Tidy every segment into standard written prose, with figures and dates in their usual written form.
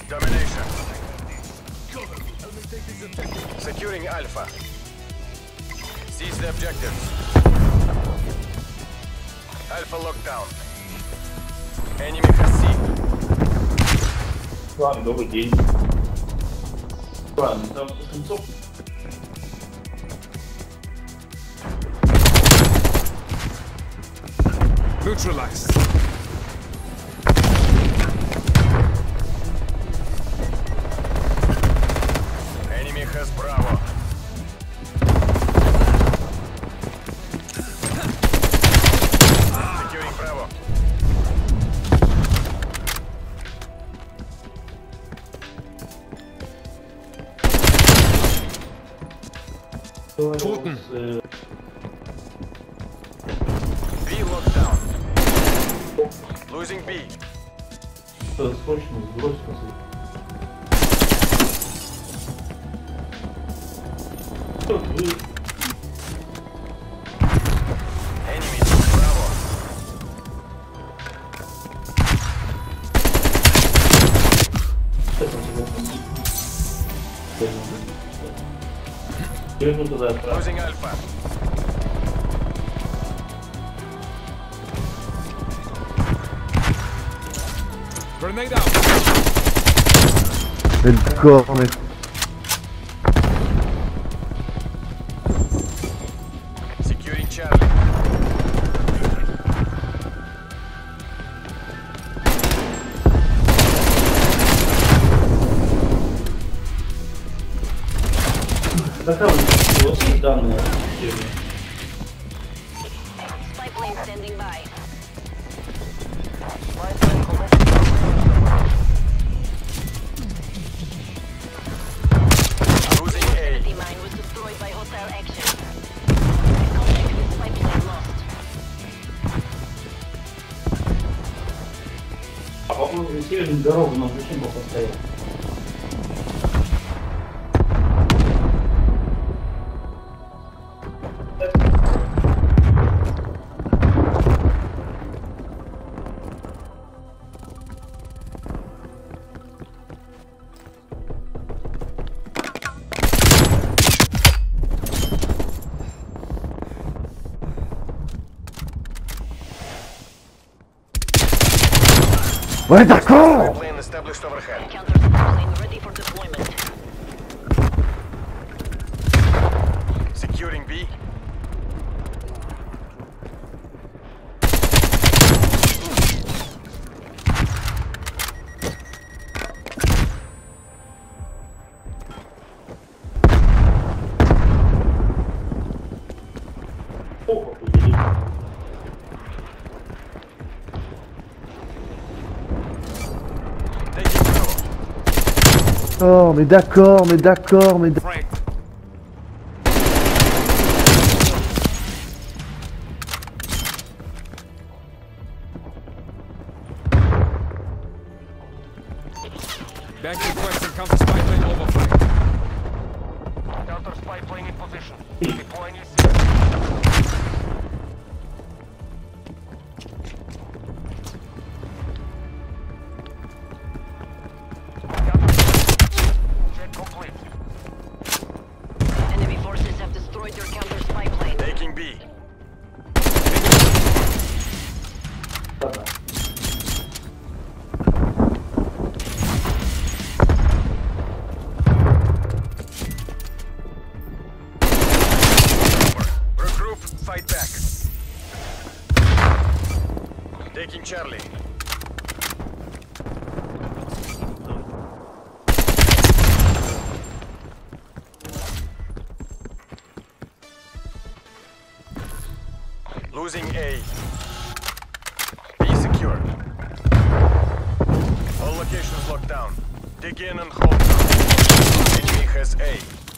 Domination. Securing Alpha. Seize the objectives. Alpha lockdown. Enemy has C. Ладно, добрый день. Ладно, там концов. Neutralized. Enemy has Bravo. Securing Bravo. Toten. B lockdown. Losing B. Срочно сбрось концов. Enemy took Bravo. Losing Alpha. Grenade out. D'accord, mec. Securing Charlie. Какая у вас данные? Spy plane standing by. Losing A. Enemy mine was destroyed by hostile action. Contact with spy plane lost. А по-моему, северную дорогу нам зачем был поставил? Ouais, d'accord! Plane established overhead. Counter spy plane ready for deployment. Securing B. Taking Bravo. Oh, mais d'accord, mais d'accord, mais d'accord. Frank. Bank requesting counter spy plane overflight. Counter spy plane in position. Deploying is check complete. Enemy forces have destroyed your counter spy plane. Taking B. Regroup, fight back. Taking Charlie. Losing A. B secure. All locations locked down. Dig in and hold down. Enemy has A.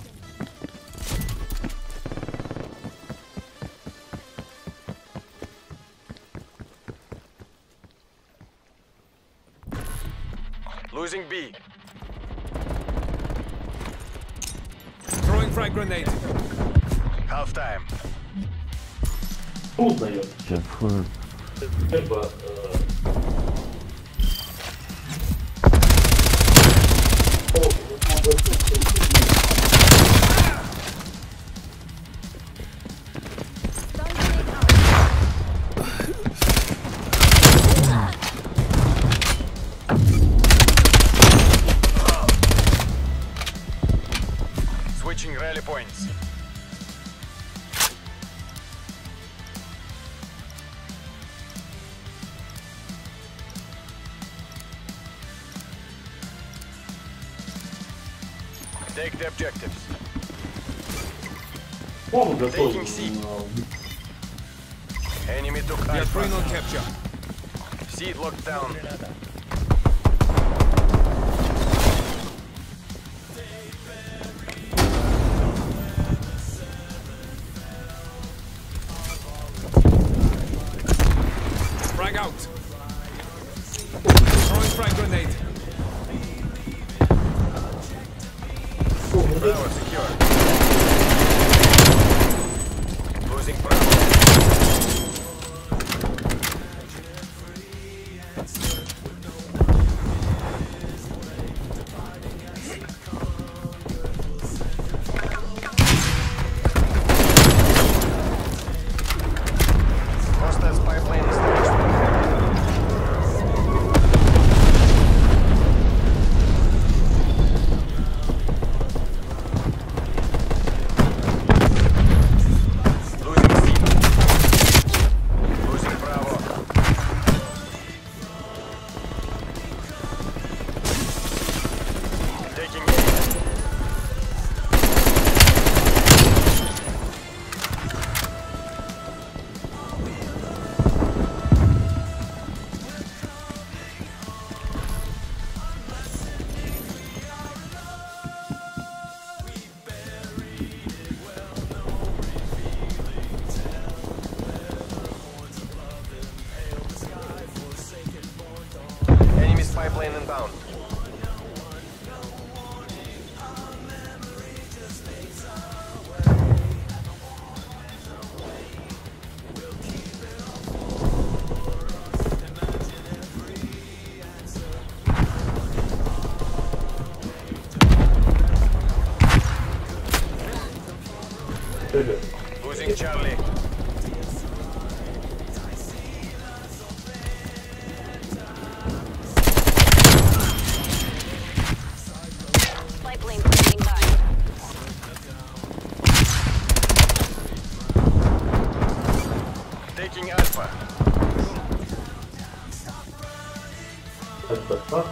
Losing B. Throwing frag grenade. Half time. Трудно ее. J'ai fou. Как бы, rally points. Take the objectives. Помню, готов. Taking C. Enemy took We are free on Alpha. capture. Seed locked down. Frag out. Throwing frag grenade. Bravo secure. Losing Bravo. Hostile spy plane established. Losing C. Losing Bravo. Taking A. Enemy spy plane inbound. Losing Charlie. Spy plane standing by. Taking Alpha. Это так.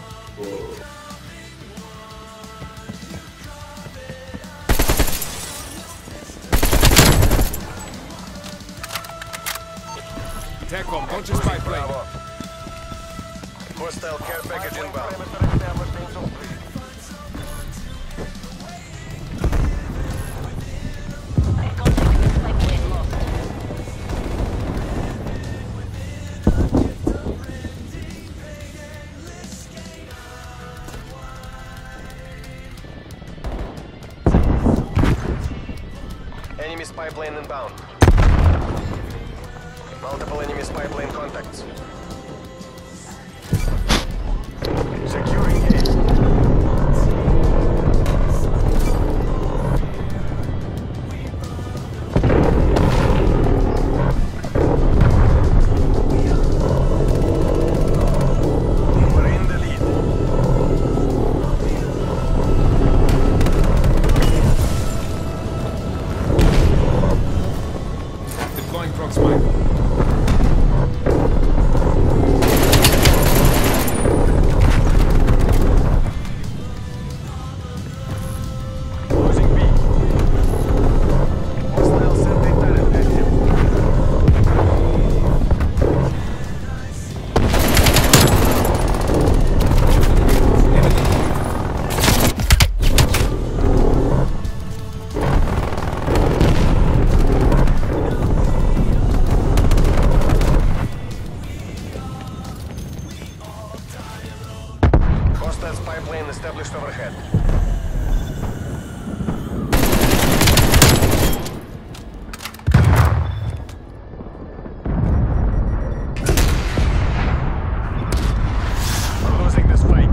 TACOM, launch a spy plane. Bravo. Hostile care package inbound. Contact with spy plane lost. Enemy spy plane inbound. Multiple enemy spy plane contacts. Securing A. We're in the lead. Deploying prox mine. Losing B. Hostile sentry turret active. Hostile spy plane established overhead. We're losing this fight.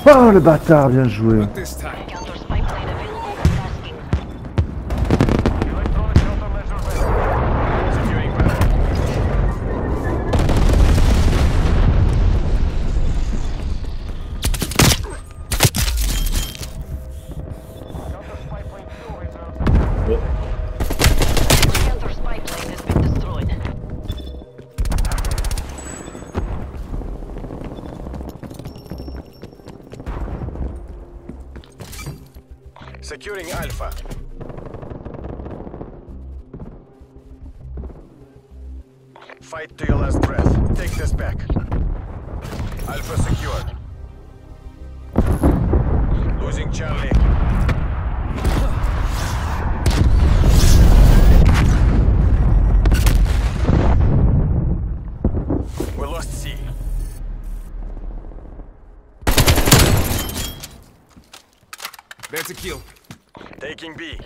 Oh le bâtard, bien joué. Not this time. Counter spy plane available for tasking. Electronic countermeasure ready. Securing battle. Counter spy plane fuel reserves. Counter spy plane has been destroyed. Securing Alpha. Fight to your last breath. Take this back. Alpha secured. Losing Charlie. We lost C. There's a kill. Taking B.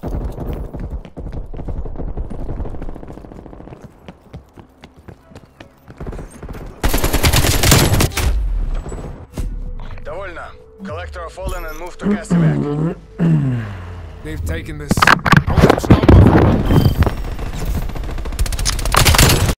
Довольно. Collector fallen and move to Cassivac. They've taken this. I'll